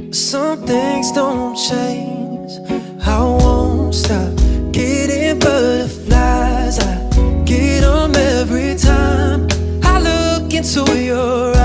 Some things don't change. I won't stop getting butterflies. I get them every time I look into your eyes.